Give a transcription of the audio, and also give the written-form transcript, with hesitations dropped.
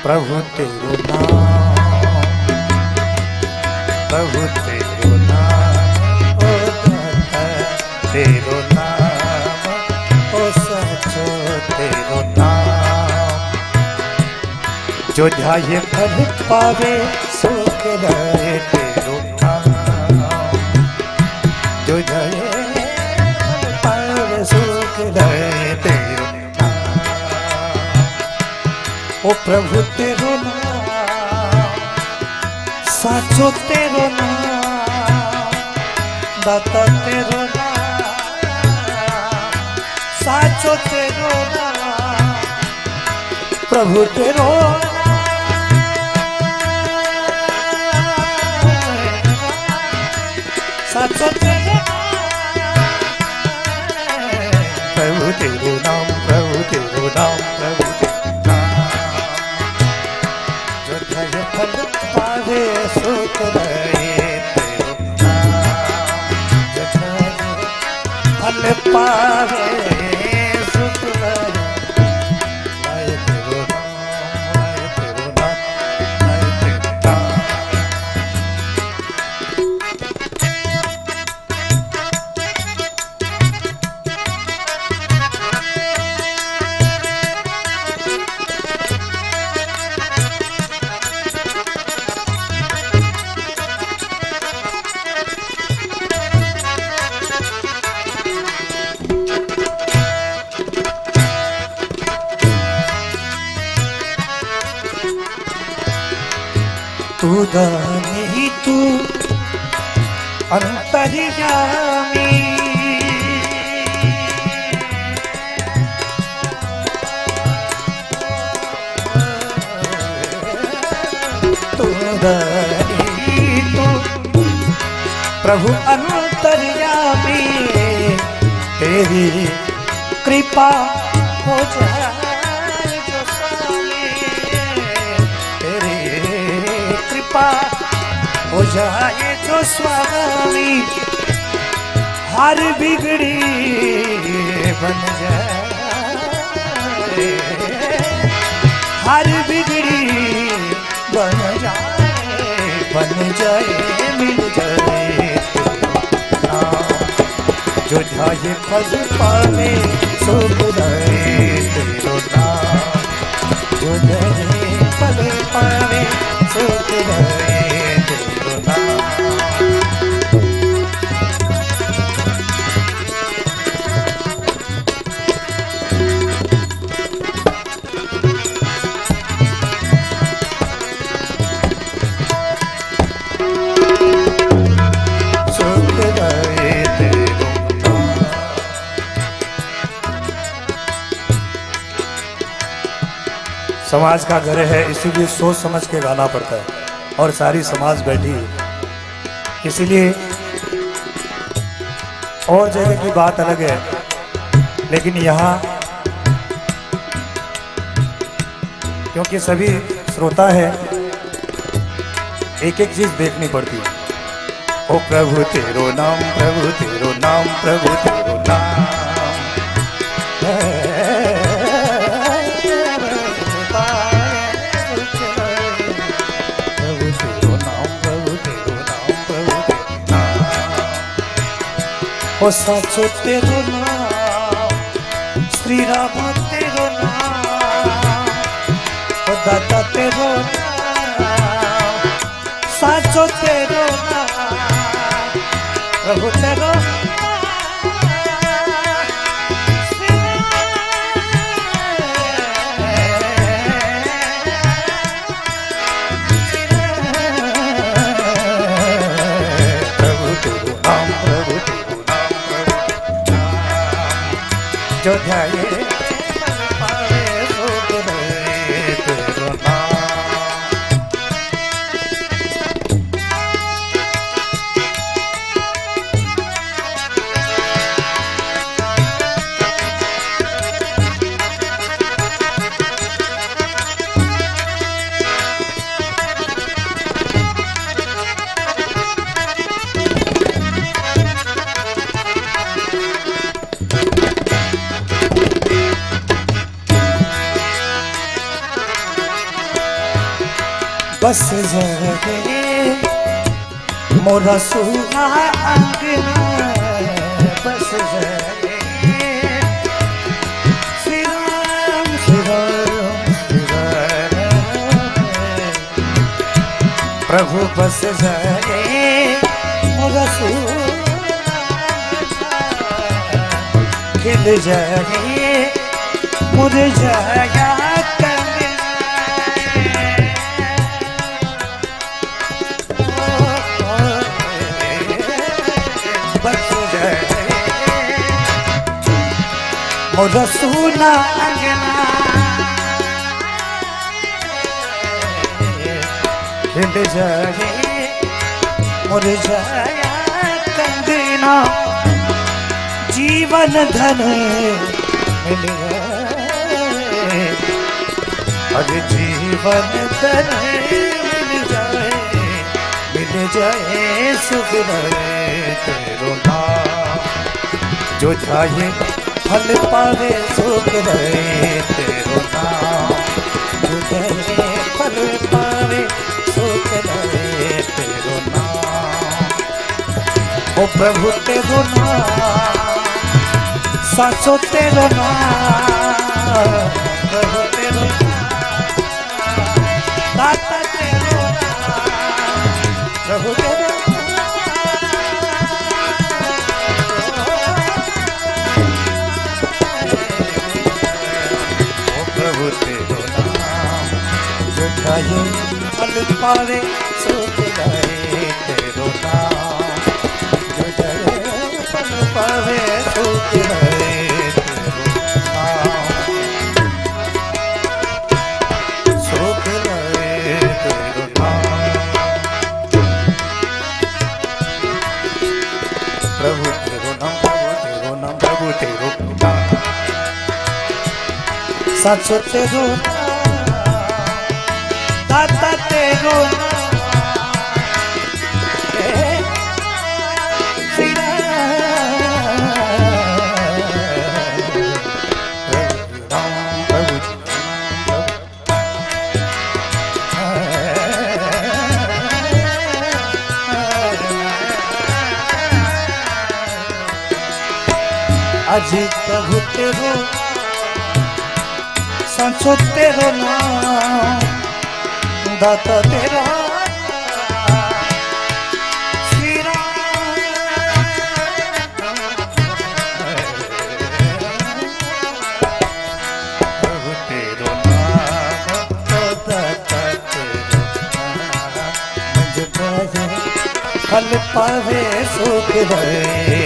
प्रभु तेरो नाम, प्रभु तेरो नाम, ओ दाता तेरो नाम, ओ सचो तेरो नाम। जो ध्याये फल पावे सुख रहे तेरो नाम, जो ध्याये फल पावे सुख रहे तेरो नाम। ओ प्रभु तेरो नाम, साचो तेरो नाम, दाता तेरो नाम, साचो तेरो नाम, प्रभु तेरो साचो तेरो प्रभु तेरो नाम, प्रभु तेरो नाम, प्रभु तेरो नाम। जो धय फल पावे सुख रहे तेरो नाम, जो धय फल पावे सुख रहे आए तेरो नाम, आए तेरो नाम, आए तेरो नाम। तू दानी तू अंतर्यामी, तू दानी तू प्रभु अंतर्यामी, तेरी कृपा हो जाए जो स्वामी, तेरी कृपा हो जाए जो स्वामी, हर बिगड़ी बन जाए, हर बिगड़ी बन जाए, मिल जाए नाम। जो ध्याये फल पावे सुख रहे तेरो नाम, जो ध्याये फल पावे सुख रहे तेरो नाम। सुख रहे तेरो नाम। समाज का घर है, इसीलिए सोच समझ के गाना पड़ता है, और सारी समाज बैठी है, इसीलिए और जगह की बात अलग है, लेकिन यहाँ क्योंकि सभी श्रोता है, एक एक चीज देखनी पड़ती है। ओ प्रभु तेरो नाम, प्रभु तेरो नाम, प्रभु तेरो नाम, ओ साचो तेरो नाम, श्री राम तेरो नाम, ओ दाता तेरो नाम, साचो तेरो नाम, प्रभु तेरो जो ध्याये फल पावे सुख रहे तेरो नाम। बस जाए मोरा सुना अंगना बस जाए श्री राम श्री राम श्री राम प्रभु बस जाए मोरा सुना खिल जाए मुरझाया मोरा सुना अंगना खिल जाए मुरझाया कंगना जीवन धन मिल जाए अरे जीवन धन मिल जाए सुख रहे तेरो नाम जो चाहे फल पावे सुख रहे तेरो नाम जो चाहे फल पावे सुख रहे तेरो नाम ओ प्रभु तेरो नाम साचो तेरो नाम प्रभु तेरो दाता तेरो नाम प्रभु तेरो ये फल पावे सुख रहे तेरो नाम जो जय फल पावे सुख रहे तेरो नाम सुख रहे तेरो नाम प्रभु तेरो नाम प्रभु तेरो नाम साचो तेरो दाता तेरो श्री अजी प्रभु तेरो सांचो तेरो नाम दाता तेरा श्री राम प्रभु तेरो नाम दाता तेरो नाम मुझ पावे फल पावे सुख रहे